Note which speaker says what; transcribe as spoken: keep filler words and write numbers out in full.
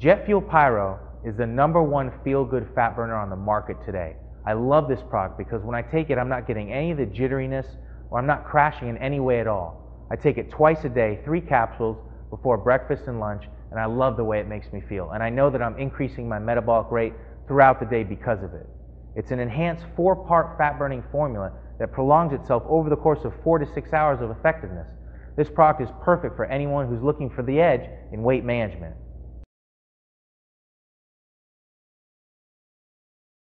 Speaker 1: Jet Fuel Pyro is the number one feel-good fat burner on the market today. I love this product because when I take it, I'm not getting any of the jitteriness or I'm not crashing in any way at all. I take it twice a day, three capsules before breakfast and lunch, and I love the way it makes me feel. And I know that I'm increasing my metabolic rate throughout the day because of it. It's an enhanced four-part fat-burning formula that prolongs itself over the course of four to six hours of effectiveness. This product is perfect for anyone who's looking for the edge in weight management.